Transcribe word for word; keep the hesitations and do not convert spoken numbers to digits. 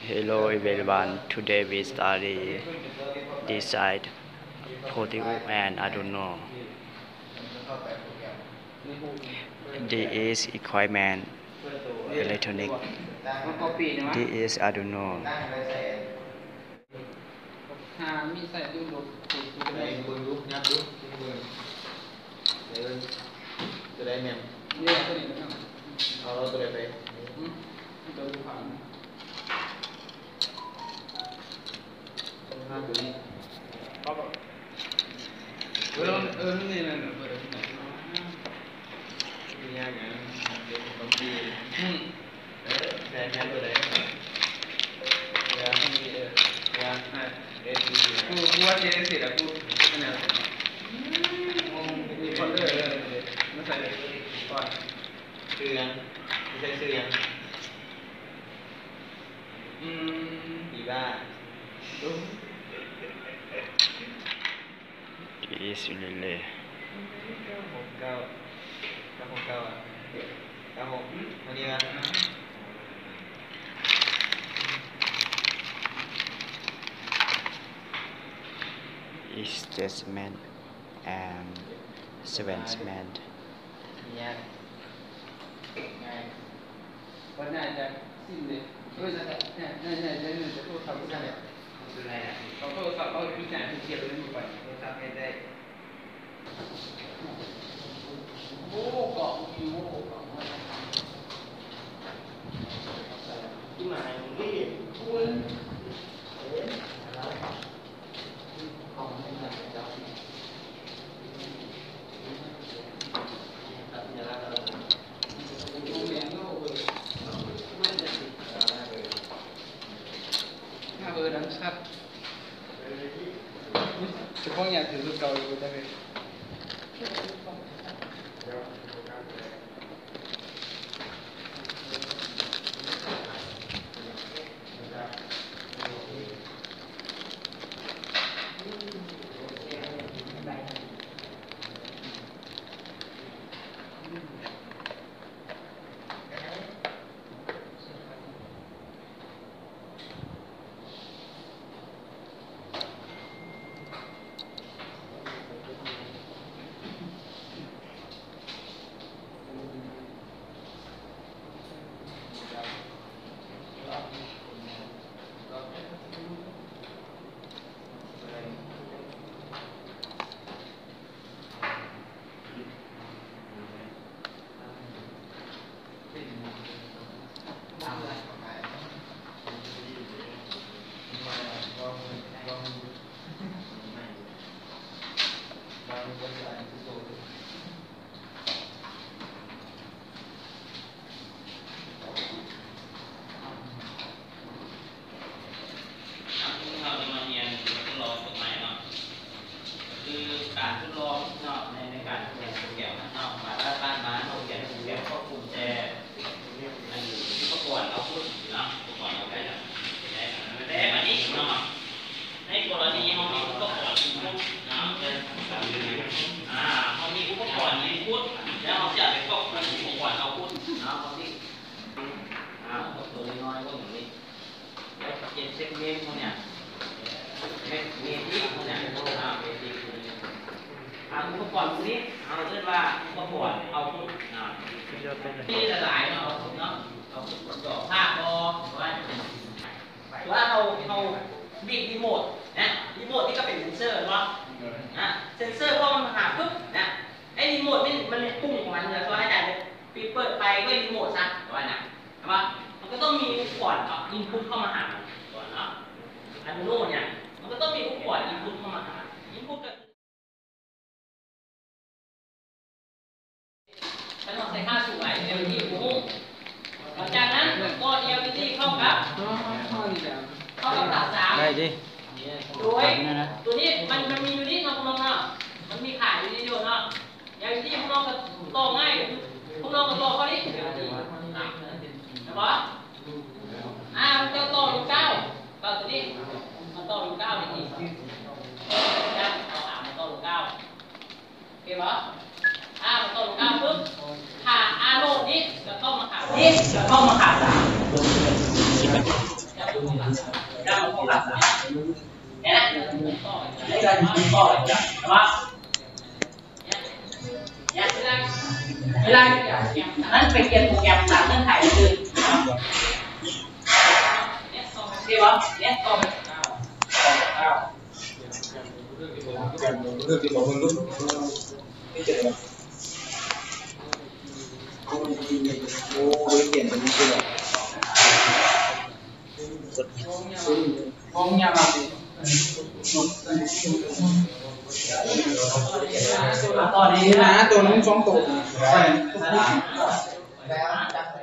Hello everyone, today we study this side Proteus and Arduino. This is equipment electronic. This is Arduino. มีใส่ดูดูดูได้ดูดูยับดูเดี๋ยวจะได้แม่เนี่ยตัวนี้นะครับเอาตัวไหนไปตัวดูผ่านห้าตัวนี้เออเออนี่นั่นเปิดที่ไหนนี่ยากอย่างเด็กบางทีเออแทนแทนตัวไหนยาที่เออยากูกูว่าเจ๊เสร็จแล้วกูอันนี้มีคอนเดอร์เลยไม่ใส่ก่อนซื้อยังไม่ใช่ซื้อยังอืมดีบ้าดู This is relay. หกเก้าเก้าหกเก้าอ่ะเก้าหกอันนี้นะ Assessment and advancement. ง่ายง่ายวันนี้จะสิ้นเลยเออจะเนี่ยเนี่ยเนี่ยเนี่ยจะโทรศัพท์ก็ได้คืออะไรอ่ะเขาโทรศัพท์เขาพิจารณาเทียบเลยอยู่ไปโทรศัพท์ไม่ได้โอ้กล่องมีโอ้กล่องที่มาที่คุณเอ๊ะอะไรของไม่ได้เจ้าเออดังชัดเฉพาะอยากถือลูกเก่าอยู่ได้ไหมการทดลองเนาะในในการเรียนโปรแกรมเนาะมาด้านบ้านมาโปรแกรมโปรแกรมก็กุญแจอันนี้ก็ก่อนเราพูดเนาะก่อนเราได้แล้วแต่อันนี้เนาะในกรณีเขามีก็ก่อนอินพุตเนาะอ่าเขามีอุปกรณ์อินพุตแล้วเขาจะไปก็อุปกรณ์เอาพุตเนาะเขาที่อ่าตัวน้อยๆก็อย่างนี้แล้วเจ็ดเซกเมตรเขาเนี่ยเมตรเมตรที่เขาเนี่ยอ่าเมตรที่อุปกรณ์พวกนี้เราเรียกว่าอุปกรณ์เอาพุทนะที่หลายๆเนาะเอาพุทเนาะเอาพุทต่อภาพก็ว่าว่าเราเราบีบรีโมทนะรีโมทนี่ก็เป็นเซนเซอร์เนาะนะเซนเซอร์พอมันหาปุ๊บนะไอ้รีโมทนี่มันพุ่งของมันเลยตัวให้ได้ปิดเปิดไปก็รีโมทซะว่านะใช่ปะมันก็ต้องมีอุปกรณ์เอาอินพุตเข้ามาหาก่อนเนาะอันโน้นเนี่ยมันก็ต้องมีอุปกรณ์อินพุตเข้ามาหาอินพุตก็ฉันต้องใส่ค่าสูงไอ เอล ดี หุ้มหลังจากนั้นก็ เอล ดี เข้ากับเข้ากับตัดสามได้ดิโดยตัวนี้มันมันมีอยู่นี่น้องน้องเนาะมันมีขายอยู่นี่อยู่เนาะ เอล ดี พวกน้องก็ต่อง่ายพวกน้องก็ต่อเขาดินะบอสอ่ามันจะต่อลูกเก้าต่อตัวนี้มันต่อลูกเก้านี่นะต่อสามมันต่อลูกเก้าโอเคบอสอ่ามันต่อลูกเก้าปุ๊บขาอาโนนี้จะเข้ามาขานี่จะเข้ามาขาจะดูได้มันต้องหลับเนี่ยนะไอ้การยิงต่อเลยใช่ปะเนี่ยเวลานั้นไปเขียนโปรแกรมหลังเงื่อนไขเลยดีวะเนี่ยต่อไปเก้าเก้าเรื่องที่บอกมึงรู้ไม่เจอแล้วโอ้ยเปลี่ยนเป็นชื่อห้องยามาตอนนี้นะตัวน้องสองตัว